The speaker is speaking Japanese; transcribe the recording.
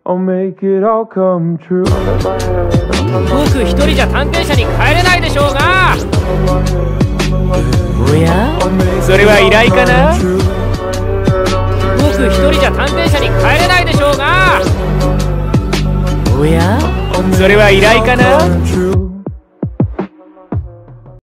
I'll make it all come true. 僕一人じゃ探偵社に帰れないでしょうが。おや？それは依頼かな？僕一人じゃ探偵社に帰れないでしょうが。おや？それは依頼かな？